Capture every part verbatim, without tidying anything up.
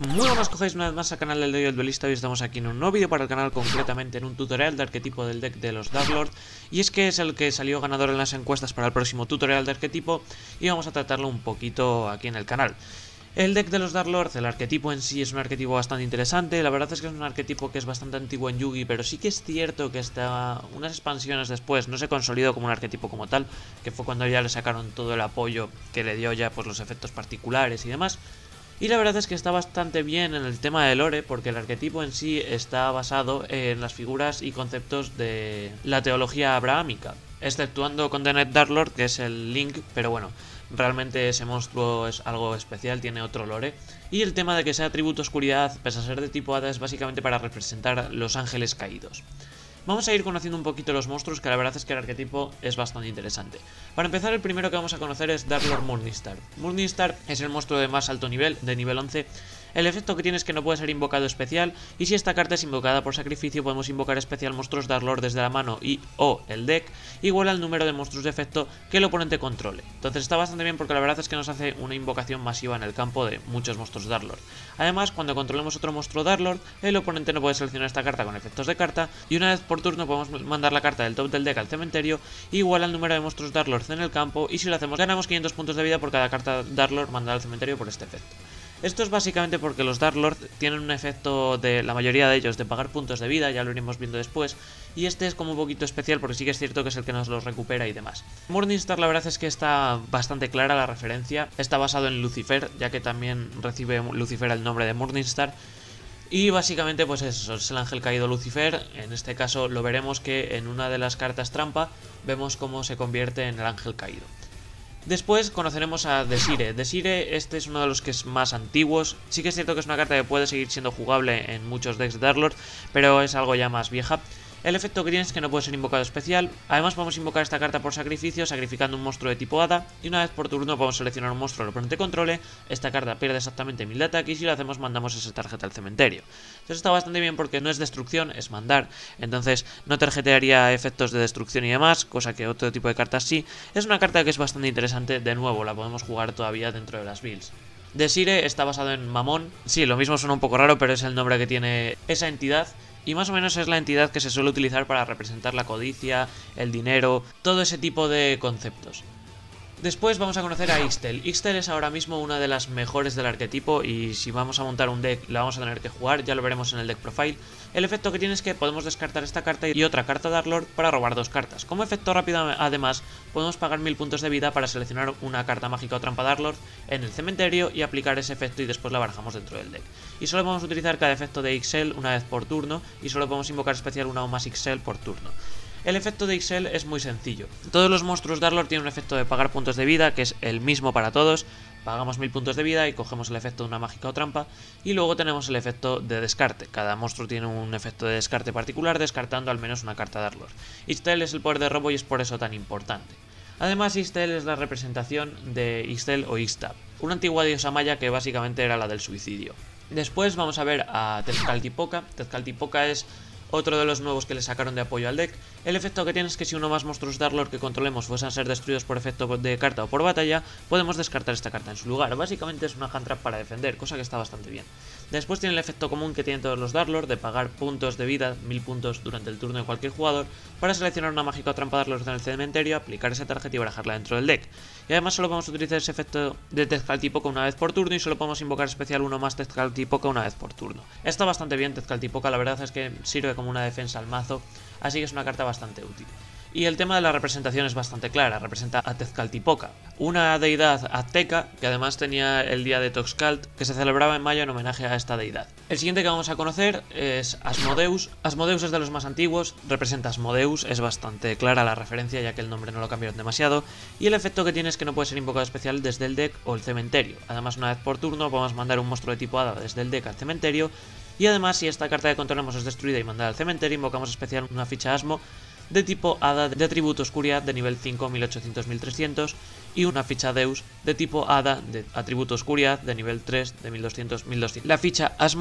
Muy buenas, cogéis una vez más al canal del Dojo del Duelista. Hoy estamos aquí en un nuevo vídeo para el canal, concretamente en un tutorial de arquetipo del deck de los Darklord. Y es que es el que salió ganador en las encuestas para el próximo tutorial de arquetipo y vamos a tratarlo un poquito aquí en el canal. El deck de los Darklord, el arquetipo en sí es un arquetipo bastante interesante. La verdad es que es un arquetipo que es bastante antiguo en Yugi, pero sí que es cierto que hasta unas expansiones después no se consolidó como un arquetipo como tal, que fue cuando ya le sacaron todo el apoyo que le dio ya pues los efectos particulares y demás. Y la verdad es que está bastante bien en el tema de lore, porque el arquetipo en sí está basado en las figuras y conceptos de la teología abrahámica, exceptuando con The Net Darklord, que es el Link, pero bueno, realmente ese monstruo es algo especial, tiene otro lore. Y el tema de que sea atributo oscuridad, pese a ser de tipo hada, es básicamente para representar los ángeles caídos. Vamos a ir conociendo un poquito los monstruos, que la verdad es que el arquetipo es bastante interesante. Para empezar, el primero que vamos a conocer es Darklord Morningstar. Morningstar es el monstruo de más alto nivel, de nivel once. El efecto que tiene es que no puede ser invocado especial, y si esta carta es invocada por sacrificio, podemos invocar especial monstruos Darklord desde la mano y o el deck, igual al número de monstruos de efecto que el oponente controle. Entonces está bastante bien porque la verdad es que nos hace una invocación masiva en el campo de muchos monstruos Darklord. Además, cuando controlemos otro monstruo Darklord, el oponente no puede seleccionar esta carta con efectos de carta, y una vez por turno podemos mandar la carta del top del deck al cementerio, igual al número de monstruos Darklord en el campo, y si lo hacemos ganamos quinientos puntos de vida por cada carta Darklord mandada al cementerio por este efecto. Esto es básicamente porque los Darklord tienen un efecto de la mayoría de ellos de pagar puntos de vida, ya lo iremos viendo después, y este es como un poquito especial porque sí que es cierto que es el que nos los recupera y demás. Morningstar, la verdad es que está bastante clara la referencia, está basado en Lucifer, ya que también recibe Lucifer el nombre de Morningstar. Y básicamente pues eso, es el ángel caído Lucifer. En este caso lo veremos que en una de las cartas trampa vemos cómo se convierte en el ángel caído. Después conoceremos a Desire. Desire, este es uno de los que es más antiguos. Sí que es cierto que es una carta que puede seguir siendo jugable en muchos decks de Darklord, pero es algo ya más vieja. El efecto que tiene es que no puede ser invocado especial. Además podemos invocar esta carta por sacrificio, sacrificando un monstruo de tipo hada, y una vez por turno podemos seleccionar un monstruo que el oponente controle. Esta carta pierde exactamente mil de ataque y si lo hacemos mandamos esa tarjeta al cementerio. Entonces está bastante bien porque no es destrucción, es mandar. Entonces no tarjetearía efectos de destrucción y demás, cosa que otro tipo de cartas sí. Es una carta que es bastante interesante, de nuevo la podemos jugar todavía dentro de las builds. Desire está basado en Mamón. Sí, lo mismo suena un poco raro, pero es el nombre que tiene esa entidad. Y más o menos es la entidad que se suele utilizar para representar la codicia, el dinero, todo ese tipo de conceptos. Después vamos a conocer a Ixtal. Ixtal es ahora mismo una de las mejores del arquetipo y si vamos a montar un deck la vamos a tener que jugar, ya lo veremos en el deck profile. El efecto que tiene es que podemos descartar esta carta y otra carta Darklord para robar dos cartas. Como efecto rápido, además, podemos pagar mil puntos de vida para seleccionar una carta mágica o trampa Darklord en el cementerio y aplicar ese efecto y después la barajamos dentro del deck. Y solo podemos utilizar cada efecto de Ixtal una vez por turno y solo podemos invocar especial una o más Ixtal por turno. El efecto de Ixtal es muy sencillo. Todos los monstruos Darklord tienen un efecto de pagar puntos de vida, que es el mismo para todos. Pagamos mil puntos de vida y cogemos el efecto de una mágica o trampa. Y luego tenemos el efecto de descarte. Cada monstruo tiene un efecto de descarte particular, descartando al menos una carta Darklord. Ixtal es el poder de robo y es por eso tan importante. Además, Ixtal es la representación de Ixtal o Ixtab, una antigua diosa maya que básicamente era la del suicidio. Después vamos a ver a Tezcatlipoca. Tezcatlipoca es otro de los nuevos que le sacaron de apoyo al deck. El efecto que tiene es que si uno más monstruos Darklord que controlemos fuesen a ser destruidos por efecto de carta o por batalla, podemos descartar esta carta en su lugar. Básicamente es una hand trap para defender, cosa que está bastante bien. Después tiene el efecto común que tienen todos los Darklord de pagar puntos de vida, mil puntos durante el turno de cualquier jugador, para seleccionar una mágica o trampa Darklord en el cementerio, aplicar esa tarjeta y barajarla dentro del deck. Y además solo podemos utilizar ese efecto de Tezcatlipoca una vez por turno y solo podemos invocar especial uno más Tezcatlipoca una vez por turno. Está bastante bien Tezcatlipoca, la verdad es que sirve como una defensa al mazo, así que es una carta bastante útil. Y el tema de la representación es bastante clara, representa a Tezcatlipoca, una deidad azteca que además tenía el día de Toxcalt, que se celebraba en mayo en homenaje a esta deidad. El siguiente que vamos a conocer es Asmodeus. Asmodeus es de los más antiguos, representa a Asmodeus, es bastante clara la referencia ya que el nombre no lo cambiaron demasiado, y el efecto que tiene es que no puede ser invocado especial desde el deck o el cementerio. Además, una vez por turno podemos mandar un monstruo de tipo hada desde el deck al cementerio, y además si esta carta que controlamos es destruida y mandada al cementerio, invocamos especial una ficha Asmo de tipo hada de atributo oscuridad de nivel cinco, mil ochocientos, mil trescientos y una ficha Deus de tipo hada de atributo oscuridad de nivel tres, de mil doscientos, mil doscientos. La ficha Asmo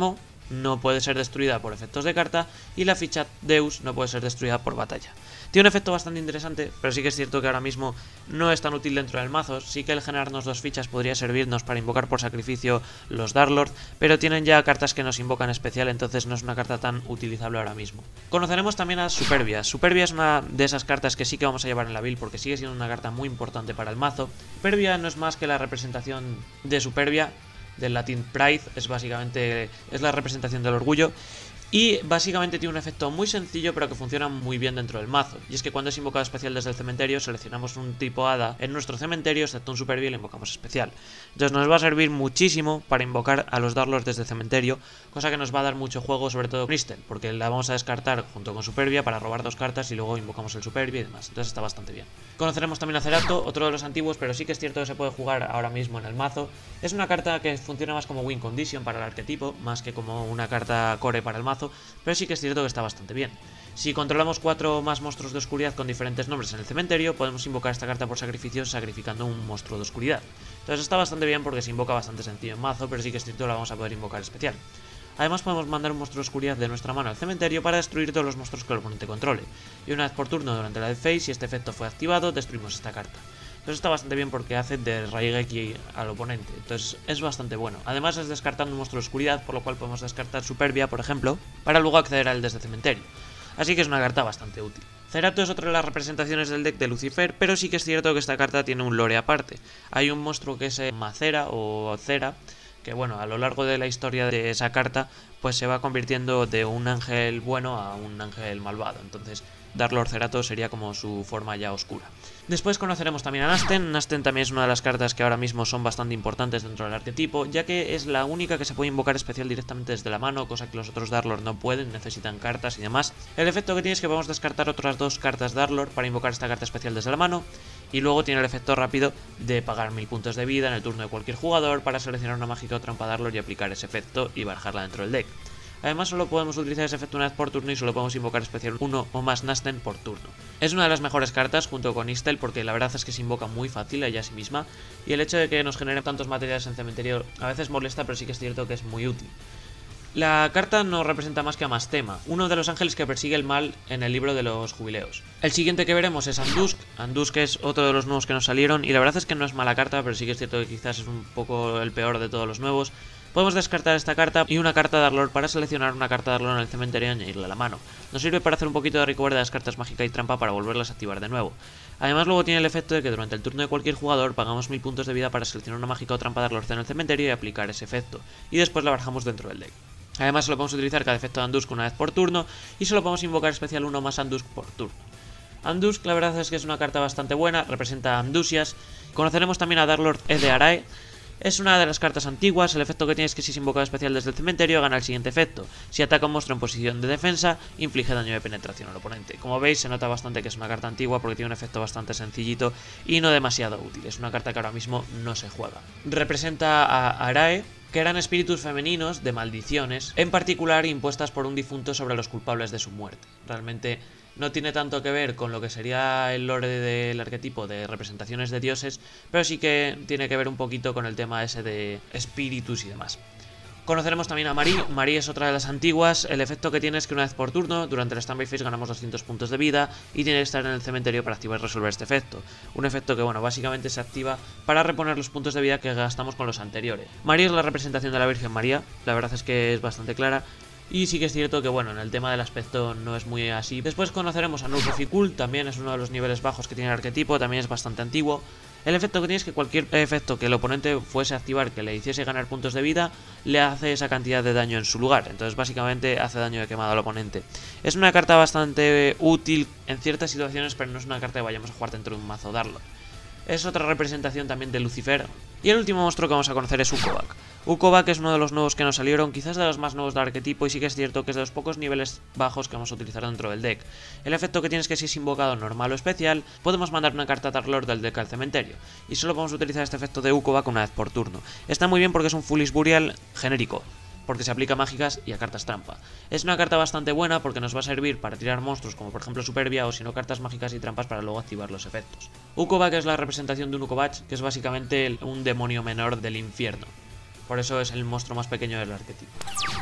no puede ser destruida por efectos de carta y la ficha Deus no puede ser destruida por batalla. Tiene un efecto bastante interesante, pero sí que es cierto que ahora mismo no es tan útil dentro del mazo. Sí que el generarnos dos fichas podría servirnos para invocar por sacrificio los Darklord, pero tienen ya cartas que nos invocan especial, entonces no es una carta tan utilizable ahora mismo. Conoceremos también a Superbia. Superbia es una de esas cartas que sí que vamos a llevar en la build porque sigue siendo una carta muy importante para el mazo. Superbia no es más que la representación de Superbia, del latín Pride, es básicamente es la representación del orgullo. Y básicamente tiene un efecto muy sencillo pero que funciona muy bien dentro del mazo. Y es que cuando es invocado especial desde el cementerio seleccionamos un tipo hada en nuestro cementerio, excepto un Superbia, y le invocamos especial. Entonces nos va a servir muchísimo para invocar a los Darklord desde el cementerio, cosa que nos va a dar mucho juego, sobre todo Crystal, porque la vamos a descartar junto con Superbia para robar dos cartas y luego invocamos el Superbia y demás. Entonces está bastante bien. Conoceremos también a Cerato, otro de los antiguos, pero sí que es cierto que se puede jugar ahora mismo en el mazo. Es una carta que funciona más como win condition para el arquetipo, más que como una carta core para el mazo, pero sí que es cierto que está bastante bien. Si controlamos cuatro más monstruos de oscuridad con diferentes nombres en el cementerio, podemos invocar esta carta por sacrificio sacrificando un monstruo de oscuridad. Entonces está bastante bien porque se invoca bastante sencillo en mazo, pero sí que es cierto que la vamos a poder invocar especial. Además podemos mandar un monstruo de oscuridad de nuestra mano al cementerio para destruir todos los monstruos que el oponente controle. Y una vez por turno durante la death phase, si este efecto fue activado, destruimos esta carta. Entonces está bastante bien porque hace de Raigeki al oponente, entonces es bastante bueno. Además es descartando un monstruo de oscuridad, por lo cual podemos descartar Superbia, por ejemplo, para luego acceder a él desde cementerio. Así que es una carta bastante útil. Cerato es otra de las representaciones del deck de Lucifer, pero sí que es cierto que esta carta tiene un lore aparte. Hay un monstruo que es Macera o Cera, que bueno, a lo largo de la historia de esa carta, pues se va convirtiendo de un ángel bueno a un ángel malvado. Entonces Darklord Cerato sería como su forma ya oscura. Después conoceremos también a Nasten. Nasten también es una de las cartas que ahora mismo son bastante importantes dentro del arquetipo, ya que es la única que se puede invocar especial directamente desde la mano, cosa que los otros Darklord no pueden, necesitan cartas y demás. El efecto que tiene es que podemos descartar otras dos cartas Darklord para invocar esta carta especial desde la mano, y luego tiene el efecto rápido de pagar mil puntos de vida en el turno de cualquier jugador para seleccionar una mágica o trampa Darklord y aplicar ese efecto y barajarla dentro del deck. Además solo podemos utilizar ese efecto una vez por turno y solo podemos invocar especial uno o más Nasten por turno. Es una de las mejores cartas junto con Istel porque la verdad es que se invoca muy fácil a ella a sí misma y el hecho de que nos genere tantos materiales en cementerio a veces molesta, pero sí que es cierto que es muy útil. La carta no representa más que a Mastema, uno de los ángeles que persigue el mal en el libro de los jubileos. El siguiente que veremos es Andusk. Andusk es otro de los nuevos que nos salieron y la verdad es que no es mala carta, pero sí que es cierto que quizás es un poco el peor de todos los nuevos. Podemos descartar esta carta y una carta Darklord para seleccionar una carta Darklord en el cementerio y añadirle a la mano. Nos sirve para hacer un poquito de recover de las cartas mágica y trampa para volverlas a activar de nuevo. Además luego tiene el efecto de que durante el turno de cualquier jugador pagamos mil puntos de vida para seleccionar una mágica o trampa Darklord en el cementerio y aplicar ese efecto, y después la barajamos dentro del deck. Además solo podemos utilizar cada efecto de Andusk una vez por turno y solo podemos invocar especial uno más Andusk por turno. Andusk la verdad es que es una carta bastante buena, representa a Amdusias. Conoceremos también a Darklord Ede Arae. Es una de las cartas antiguas, el efecto que tiene es que si es invocado especial desde el cementerio gana el siguiente efecto. Si ataca un monstruo en posición de defensa, inflige daño de penetración al oponente. Como veis se nota bastante que es una carta antigua porque tiene un efecto bastante sencillito y no demasiado útil. Es una carta que ahora mismo no se juega. Representa a Arae, que eran espíritus femeninos de maldiciones, en particular impuestas por un difunto sobre los culpables de su muerte. Realmente no tiene tanto que ver con lo que sería el lore del arquetipo de representaciones de dioses, pero sí que tiene que ver un poquito con el tema ese de espíritus y demás. Conoceremos también a Marie. Marie es otra de las antiguas. El efecto que tiene es que una vez por turno, durante el standby phase ganamos doscientos puntos de vida y tiene que estar en el cementerio para activar y resolver este efecto. Un efecto que, bueno, básicamente se activa para reponer los puntos de vida que gastamos con los anteriores. Marie es la representación de la Virgen María, la verdad es que es bastante clara. Y sí que es cierto que, bueno, en el tema del aspecto no es muy así. Después conoceremos a Nurficool, también es uno de los niveles bajos que tiene el arquetipo, también es bastante antiguo. El efecto que tiene es que cualquier efecto que el oponente fuese a activar que le hiciese ganar puntos de vida, le hace esa cantidad de daño en su lugar. Entonces básicamente hace daño de quemado al oponente. Es una carta bastante útil en ciertas situaciones, pero no es una carta que vayamos a jugar dentro de un mazo Darklord. Es otra representación también de Lucifer. Y el último monstruo que vamos a conocer es Ukobak. Ukobak es uno de los nuevos que nos salieron, quizás de los más nuevos del arquetipo, y sí que es cierto que es de los pocos niveles bajos que vamos a utilizar dentro del deck. El efecto que tiene es que si es invocado normal o especial, podemos mandar una carta Darklord del deck al cementerio, y solo podemos utilizar este efecto de Ukobak una vez por turno. Está muy bien porque es un Foolish Burial genérico, porque se aplica a mágicas y a cartas trampa. Es una carta bastante buena porque nos va a servir para tirar monstruos como por ejemplo Superbia, o si no cartas mágicas y trampas para luego activar los efectos. Ukobak es la representación de un Ukobach, que es básicamente un demonio menor del infierno. Por eso es el monstruo más pequeño del arquetipo.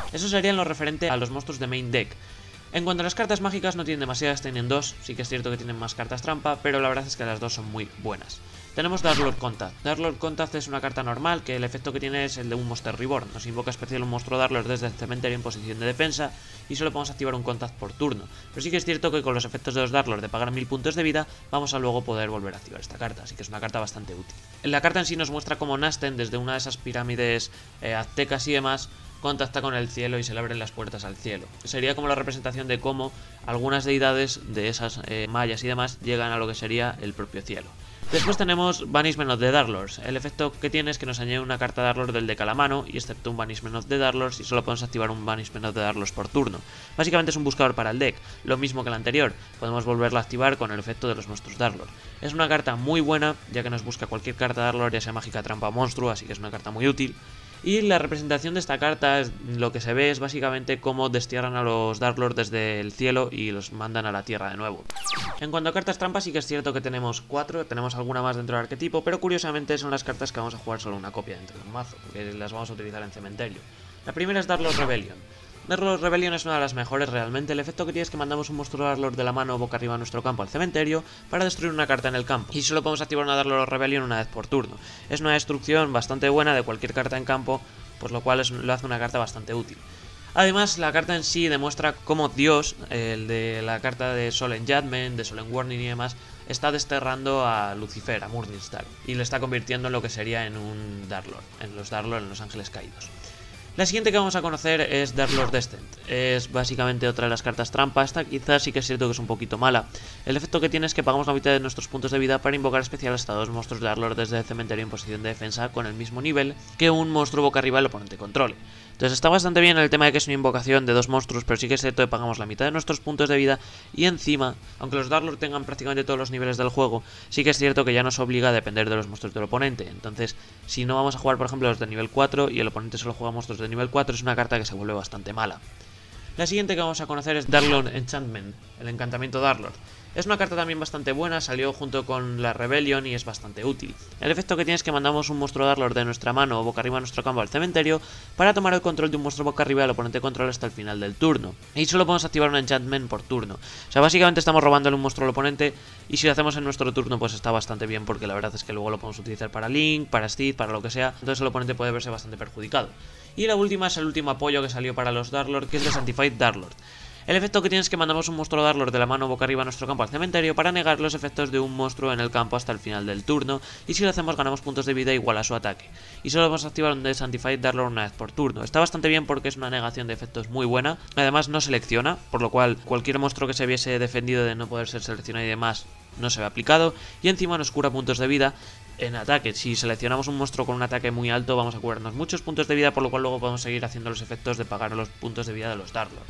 Eso sería en lo referente a los monstruos de main deck. En cuanto a las cartas mágicas, no tienen demasiadas, tienen dos, sí que es cierto que tienen más cartas trampa, pero la verdad es que las dos son muy buenas. Tenemos Darklord Contact. Darklord Contact es una carta normal que el efecto que tiene es el de un Monster Reborn. Nos invoca especial un monstruo Darklord desde el cementerio en posición de defensa y solo podemos activar un Contact por turno. Pero sí que es cierto que con los efectos de los Darklord de pagar mil puntos de vida, vamos a luego poder volver a activar esta carta, así que es una carta bastante útil. La carta en sí nos muestra cómo Nasten, desde una de esas pirámides eh, aztecas y demás, contacta con el cielo y se le abren las puertas al cielo. Sería como la representación de cómo algunas deidades de esas eh, mayas y demás llegan a lo que sería el propio cielo. Después tenemos Banishment of the Darklords. El efecto que tiene es que nos añade una carta Darklord del deck a la mano, y excepto un Banishment of the Darklords, y solo podemos activar un Banishment of the Darklords por turno. Básicamente es un buscador para el deck, lo mismo que el anterior, podemos volverla a activar con el efecto de los monstruos Darklord. Es una carta muy buena, ya que nos busca cualquier carta Darklord, ya sea mágica, trampa o monstruo, así que es una carta muy útil. Y la representación de esta carta, es, lo que se ve es básicamente cómo destierran a los Darklord desde el cielo y los mandan a la tierra de nuevo. En cuanto a cartas trampas, sí que es cierto que tenemos cuatro, tenemos alguna más dentro del arquetipo, pero curiosamente son las cartas que vamos a jugar solo una copia dentro del mazo, porque las vamos a utilizar en cementerio. La primera es Darklord Rebellion. Darklord Rebellion es una de las mejores realmente. El efecto que tiene es que mandamos un monstruo Darklord de la mano boca arriba a nuestro campo al cementerio para destruir una carta en el campo, y solo podemos activar una Darklord Rebellion una vez por turno. Es una destrucción bastante buena de cualquier carta en campo, por lo cual es, lo hace una carta bastante útil. Además, la carta en sí demuestra cómo Dios, el de la carta de Solemn Judgment, de Solemn Warning y demás, está desterrando a Lucifer, a Morningstar, y le está convirtiendo en lo que sería en un Darklord, en los Darklord, en los ángeles caídos. La siguiente que vamos a conocer es Darklord Descent. Es básicamente otra de las cartas trampa. Esta quizás sí que es cierto que es un poquito mala. El efecto que tiene es que pagamos la mitad de nuestros puntos de vida para invocar especial hasta dos monstruos de Darklord desde el cementerio en posición de defensa con el mismo nivel que un monstruo boca arriba el oponente controle. Entonces está bastante bien el tema de que es una invocación de dos monstruos, pero sí que es cierto que pagamos la mitad de nuestros puntos de vida, y encima, aunque los Darklord tengan prácticamente todos los niveles del juego, sí que es cierto que ya nos obliga a depender de los monstruos del oponente. Entonces, si no vamos a jugar por ejemplo los de nivel cuatro y el oponente solo juega monstruos de nivel cuatro, es una carta que se vuelve bastante mala. La siguiente que vamos a conocer es Darklord Enchantment, el encantamiento Darklord. Es una carta también bastante buena, salió junto con la Rebellion y es bastante útil. El efecto que tiene es que mandamos un monstruo Darklord de nuestra mano o boca arriba a nuestro campo al cementerio para tomar el control de un monstruo boca arriba al oponente control hasta el final del turno. Y solo podemos activar un enchantment por turno. O sea, básicamente estamos robándole un monstruo al oponente, y si lo hacemos en nuestro turno pues está bastante bien, porque la verdad es que luego lo podemos utilizar para Link, para Steed, para lo que sea. Entonces el oponente puede verse bastante perjudicado. Y la última es el último apoyo que salió para los Darklord, que es The Sanctified Darklord. El efecto que tiene es que mandamos un monstruo Darklord de la mano boca arriba a nuestro campo al cementerio para negar los efectos de un monstruo en el campo hasta el final del turno, y si lo hacemos ganamos puntos de vida igual a su ataque. Y solo vamos a activar un The Sanctified Darklord una vez por turno. Está bastante bien porque es una negación de efectos muy buena. Además no selecciona, por lo cual cualquier monstruo que se viese defendido de no poder ser seleccionado y demás no se ve aplicado, y encima nos cura puntos de vida en ataque. Si seleccionamos un monstruo con un ataque muy alto vamos a curarnos muchos puntos de vida, por lo cual luego podemos seguir haciendo los efectos de pagar los puntos de vida de los Darklord.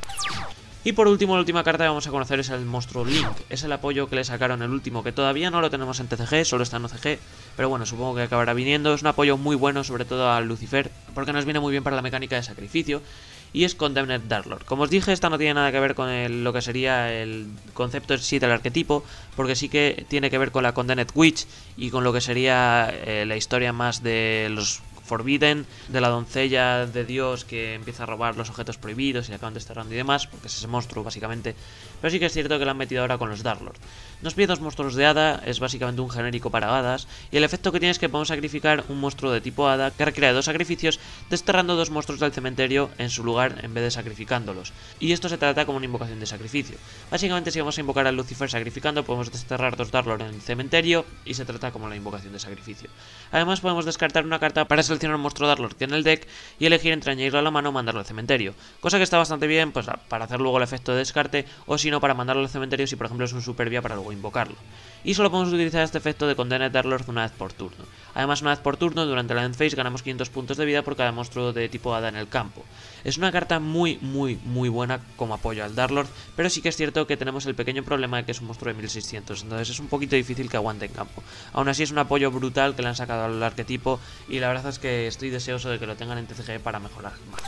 Y por último, la última carta que vamos a conocer es el monstruo Link. Es el apoyo que le sacaron el último, que todavía no lo tenemos en T C G, solo está en O C G, pero bueno, supongo que acabará viniendo. Es un apoyo muy bueno, sobre todo a Lucifer, porque nos viene muy bien para la mecánica de sacrificio, y es Condemned Darklord. Como os dije, esta no tiene nada que ver con el, lo que sería el concepto en sí del arquetipo, porque sí que tiene que ver con la Condemned Witch y con lo que sería eh, la historia más de los Forbidden, de la doncella de Dios que empieza a robar los objetos prohibidos y le acaban desterrando y demás, porque es ese monstruo básicamente. Pero sí que es cierto que lo han metido ahora con los Darklord. Nos pide dos monstruos de hada, es básicamente un genérico para hadas, y el efecto que tiene es que podemos sacrificar un monstruo de tipo hada que requiere dos sacrificios, desterrando dos monstruos del cementerio en su lugar en vez de sacrificándolos. Y esto se trata como una invocación de sacrificio. Básicamente, si vamos a invocar a Lucifer sacrificando, podemos desterrar dos Darklord en el cementerio, y se trata como la invocación de sacrificio. Además, podemos descartar una carta para seleccionar un monstruo Darklord que en el deck y elegir entre añadirlo a la mano o mandarlo al cementerio, cosa que está bastante bien pues para hacer luego el efecto de descarte, o si no para mandarlo al cementerio si por ejemplo es un supervía para luego invocarlo. Y solo podemos utilizar este efecto de Condemned Darklord una vez por turno. Además, una vez por turno durante la end phase ganamos quinientos puntos de vida por cada monstruo de tipo hada en el campo. Es una carta muy muy muy buena como apoyo al Darklord, pero sí que es cierto que tenemos el pequeño problema de que es un monstruo de mil seiscientos, entonces es un poquito difícil que aguante en campo. Aún así es un apoyo brutal que le han sacado al arquetipo, y la verdad es que estoy deseoso de que lo tengan en T C G para mejorar más.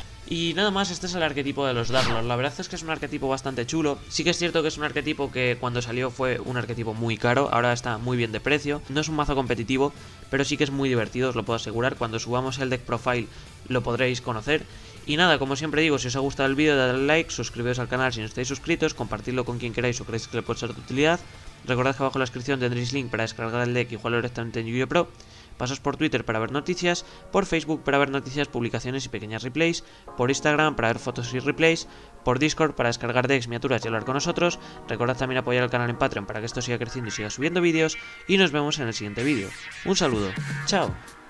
Y nada más, este es el arquetipo de los Darklord. La verdad es que es un arquetipo bastante chulo. Sí que es cierto que es un arquetipo que cuando salió fue un arquetipo muy caro, ahora está muy bien de precio. No es un mazo competitivo, pero sí que es muy divertido, os lo puedo asegurar. Cuando subamos el deck profile lo podréis conocer. Y nada, como siempre digo, si os ha gustado el vídeo, dadle like, suscribiros al canal si no estáis suscritos, compartidlo con quien queráis o creéis que le puede ser de utilidad. Recordad que abajo en la descripción tendréis link para descargar el deck y jugarlo directamente en Yu-Gi-Oh! Pro. Pasaos por Twitter para ver noticias, por Facebook para ver noticias, publicaciones y pequeñas replays, por Instagram para ver fotos y replays, por Discord para descargar decks, miniaturas y hablar con nosotros. Recordad también apoyar al canal en Patreon para que esto siga creciendo y siga subiendo vídeos, y nos vemos en el siguiente vídeo. Un saludo, chao.